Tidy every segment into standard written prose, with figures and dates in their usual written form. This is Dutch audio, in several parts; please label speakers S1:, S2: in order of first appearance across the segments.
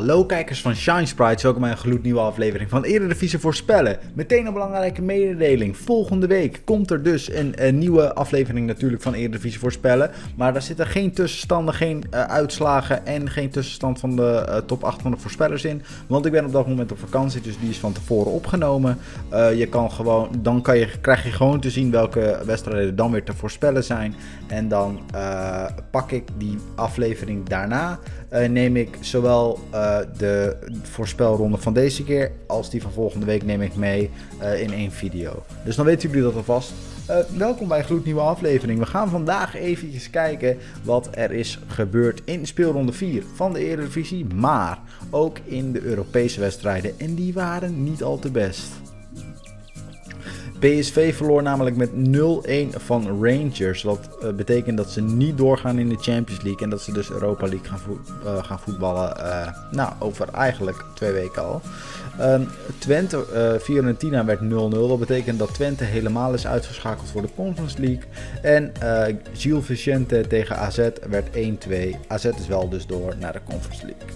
S1: Hallo kijkers van Shine Sprites, welkom bij een gloednieuwe aflevering van Eredivisie voorspellen. Meteen een belangrijke mededeling. Volgende week komt er dus een nieuwe aflevering natuurlijk van Eredivisie voorspellen. Maar daar zitten geen tussenstanden, geen uitslagen en geen tussenstand van de top 8 van de voorspellers in. Want ik ben op dat moment op vakantie, dus die is van tevoren opgenomen. Krijg je gewoon te zien welke wedstrijden dan weer te voorspellen zijn. En dan pak ik die aflevering daarna. Neem ik zowel de voorspelronde van deze keer als die van volgende week neem ik mee in één video. Dus dan weten jullie dat alvast. Welkom bij een gloednieuwe aflevering. We gaan vandaag eventjes kijken wat er is gebeurd in speelronde 4 van de Eredivisie. Maar ook in de Europese wedstrijden. En die waren niet al te best. PSV verloor namelijk met 0-1 van Rangers. Wat betekent dat ze niet doorgaan in de Champions League. En dat ze dus Europa League gaan voetballen. Over eigenlijk 2 weken al. Fiorentina werd 0-0. Dat betekent dat Twente helemaal is uitgeschakeld voor de Conference League. En Gil Vicente tegen AZ werd 1-2. AZ is wel dus door naar de Conference League.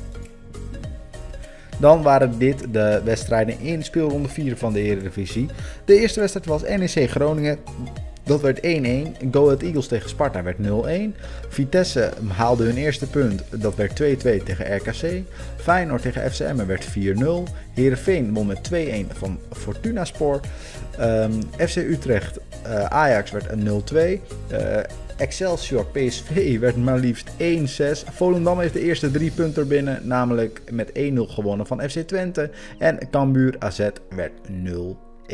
S1: Dan waren dit de wedstrijden in speelronde 4 van de Eredivisie. De eerste wedstrijd was NEC Groningen. Dat werd 1-1. Go Ahead Eagles tegen Sparta werd 0-1. Vitesse haalde hun eerste punt. Dat werd 2-2 tegen RKC. Feyenoord tegen FC Emmen werd 4-0. Heerenveen won met 2-1 van Fortunaspor. FC Utrecht Ajax werd 0-2. Excelsior PSV werd maar liefst 1-6. Volendam heeft de eerste 3 punten binnen, namelijk met 1-0 gewonnen van FC Twente. En Cambuur AZ werd 0-1.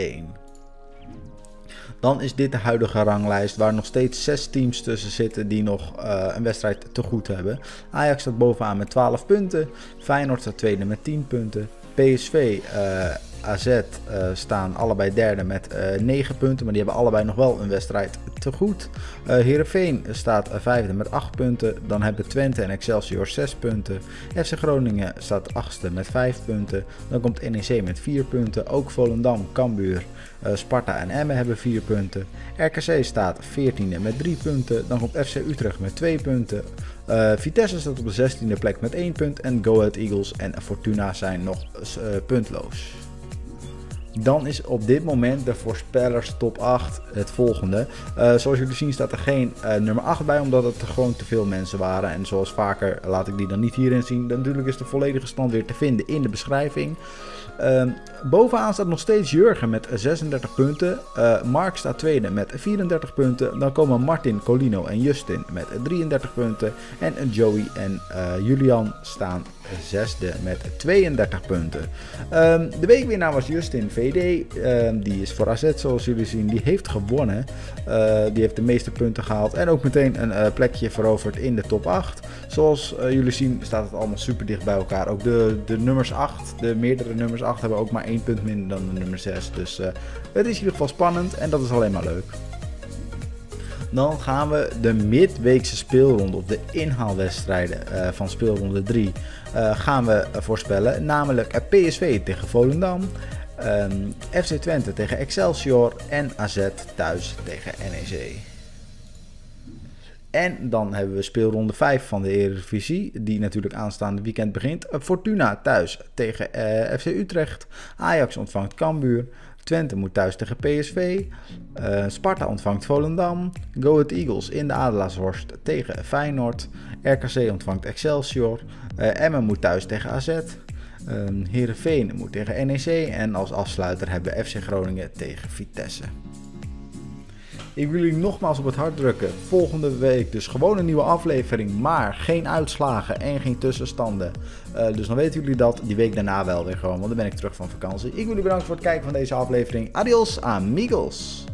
S1: Dan is dit de huidige ranglijst waar nog steeds 6 teams tussen zitten die nog een wedstrijd te goed hebben. Ajax staat bovenaan met 12 punten. Feyenoord staat tweede met 10 punten. PSV, AZ staan allebei derde met 9 punten, maar die hebben allebei nog wel een wedstrijd te goed. Heerenveen staat vijfde met 8 punten. Dan hebben Twente en Excelsior 6 punten. FC Groningen staat 8e met 5 punten. Dan komt NEC met 4 punten. Ook Volendam, Cambuur, Sparta en Emmen hebben 4 punten. RKC staat 14e met 3 punten. Dan komt FC Utrecht met 2 punten. Vitesse staat op de 16e plek met 1 punt. En Go Ahead Eagles en Fortuna zijn nog puntloos. Dan is op dit moment de voorspellers top 8 het volgende. Zoals jullie zien staat er geen nummer 8 bij, omdat het gewoon te veel mensen waren. En zoals vaker laat ik die dan niet hierin zien. Natuurlijk is de volledige stand weer te vinden in de beschrijving. Bovenaan staat nog steeds Jurgen met 36 punten. Mark staat tweede met 34 punten. Dan komen Martin, Colino en Justin met 33 punten. En Joey en Julian staan zesde met 32 punten. De weekwinnaar was Justin VD. Die is voor AZ zoals jullie zien. Die heeft gewonnen. Die heeft de meeste punten gehaald. En ook meteen een plekje veroverd in de top 8. Zoals jullie zien staat het allemaal super dicht bij elkaar. Ook de nummers 8, de meerdere nummers 8 hebben ook maar 1 punt minder dan de nummer 6. Dus het is in ieder geval spannend en dat is alleen maar leuk. Dan gaan we de midweekse speelronde, of de inhaalwedstrijden van speelronde 3, gaan we voorspellen. Namelijk PSV tegen Volendam, FC Twente tegen Excelsior en AZ thuis tegen NEC. En dan hebben we speelronde 5 van de Eredivisie, die natuurlijk aanstaande weekend begint. Fortuna thuis tegen FC Utrecht. Ajax ontvangt Cambuur. Twente moet thuis tegen PSV. Sparta ontvangt Volendam. Go Ahead Eagles in de Adelaarshorst tegen Feyenoord. RKC ontvangt Excelsior. Emmen moet thuis tegen AZ. Heerenveen moet tegen NEC. En als afsluiter hebben we FC Groningen tegen Vitesse. Ik wil jullie nogmaals op het hart drukken. Volgende week dus gewoon een nieuwe aflevering, maar geen uitslagen en geen tussenstanden. Dus dan weten jullie dat. Die week daarna wel weer gewoon, want dan ben ik terug van vakantie. Ik wil jullie bedanken voor het kijken van deze aflevering. Adios amigos!